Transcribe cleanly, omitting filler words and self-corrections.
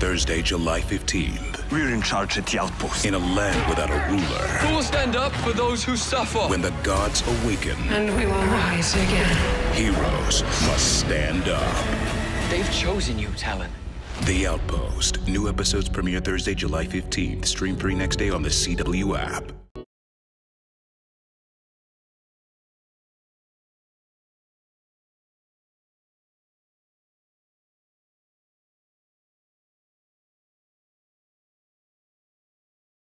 Thursday, July 15th. We're in charge at the outpost. In a land without a ruler. Who will stand up for those who suffer? When the gods awaken. And we will rise again. Heroes must stand up. They've chosen you, Talon. The Outpost. New episodes premiere Thursday, July 15th. Stream free next day on the CW app.